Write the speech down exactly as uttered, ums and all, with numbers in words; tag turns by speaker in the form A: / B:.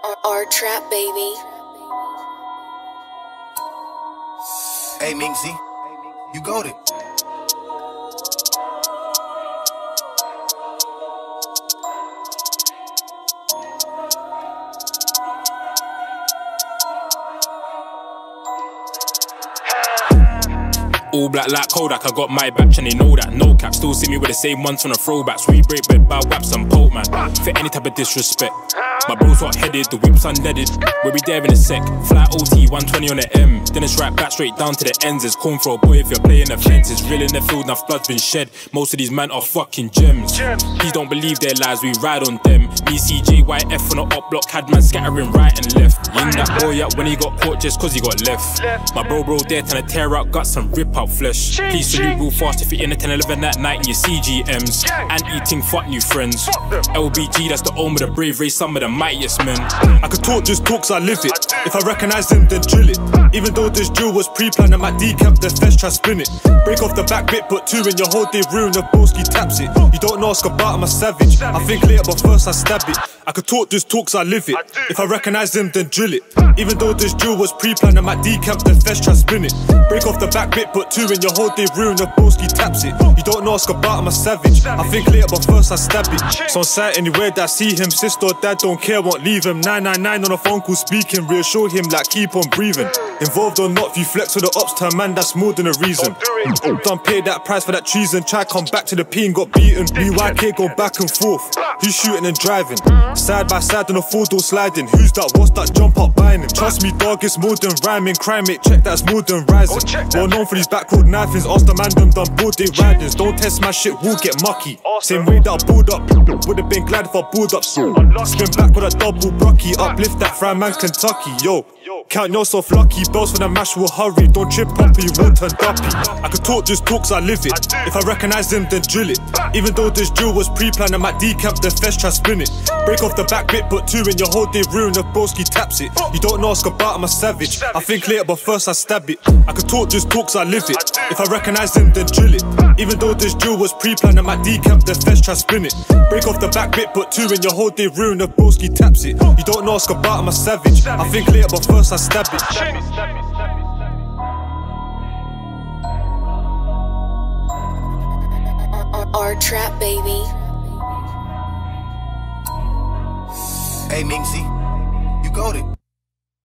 A: R-Trap, baby.
B: Hey, Minxie, you got it.
C: All black like Kodak, I got my batch and they know that. No cap, still see me with the same ones from the throwbacks. We break bed by waps and poke man. For any type of disrespect. My bro's hot headed, the whip's unleaded. We'll be there in a sec. Fly O T, one twenty on the M. Then it's right back straight down to the ends. It's corn for a boy if you're playing the fence. It's real in the field, enough blood's been shed. Most of these men are fucking gems. Please don't believe their lies, we ride on them. Me, C J, Y F on the up block, had man scattering right and left. Yin that boy up when he got caught just cause he got left. My bro bro there trying to tear out guts and rip out flesh. Please salute real fast if you're in the ten eleven that night in your C G Ms. And eating fuck new friends. L B G, that's the home of the brave race, some of the mightiest men.
D: I could talk, just talk, so I live it. If I recognise them, then drill it. Even though this drill was pre-planned, I might decamp the flesh, try spin it. Break off the back bit, put two in your whole day ruin, the broski taps it. You don't know ask about, I'm a savage. I think later, but first I stab it. I could talk, just talk, so I live it. If I recognise them, then drill it. Even though this drill was pre-planned, I might decamp the flesh, try spin it. Break off the back bit, put two in your whole day ruin, the broski taps it. You don't know ask about, I'm a savage. I think later, but first I stab it. So on site, anywhere that I see him, sister or dad don't care, won't leave him. nine nine nine on a phone call speaking, reassure him like keep on breathing. Involved or not, if you flex with the ops turn man, that's more than a reason. Don't pay that price for that treason, try come back to the P and got beaten. Me Y K go back and forth, who's shooting and driving? Side by side on a four door sliding, who's that, what's that, jump up buying him. Trust me dog, it's more than rhyming, crime mate, check that's more than rising. Well known for these back road knifings, ask the man them done broad day ridings. Don't test my shit, we'll get mucky. Same way that I pulled up, would've been glad if I pulled up. Spin back with a double brocky, uplift that fry man Kentucky, yo. Count yourself lucky, bells for the mash will hurry. Don't trip up or you will turn duppy. I could talk, just talk, so I live it. If I recognise them, then drill it. Even though this drill was pre-planned, I might decamp the flesh, try spin it. Break off the back bit, put two in your whole day ruin, the broski taps it. You don't know ask about, I'm a savage. I think later, but first I stab it. I could talk, just talk, so I live it. If I recognise them, then drill it. Even though this drill was pre-planned, I might decamp the flesh, try spin it. Break off the back bit, put two in your whole day ruin, the broski taps it. You don't know ask about, I'm a savage. I think later, but first I stab it.
A: R-Trap, baby.
B: Hey, Minxie, you got it.